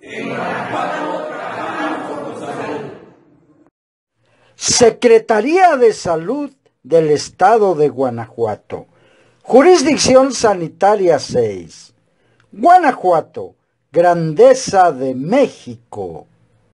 Secretaría de Salud del Estado de Guanajuato. Jurisdicción Sanitaria 6. Guanajuato, Grandeza de México.